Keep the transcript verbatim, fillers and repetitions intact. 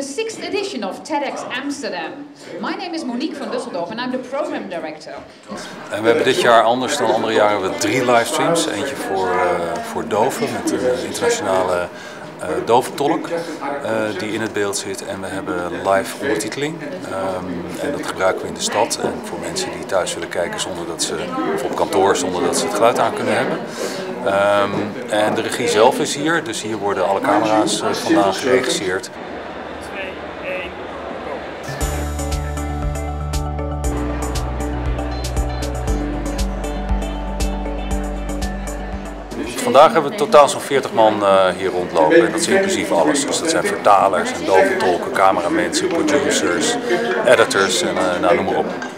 sixth edition of TEDx Amsterdam. My name is Monique van Dusseldorf and I'm the program director. En we hebben dit jaar, anders dan andere jaren, we drie livestreams. Eentje voor, uh, voor doven met een internationale uh, doventolk uh, die in het beeld zit. En we hebben live ondertiteling. Um, en dat gebruiken we in de stad. En voor mensen die thuis willen kijken zonder dat ze, of op kantoor zonder dat ze het geluid aan kunnen hebben. Um, en de regie zelf is hier, dus hier worden alle camera's uh, vandaan geregisseerd. Vandaag hebben we totaal zo'n veertig man uh, hier rondlopen en dat is inclusief alles. Dus dat zijn vertalers en doventolken, cameramensen, producers, editors en uh, nou, noem maar op.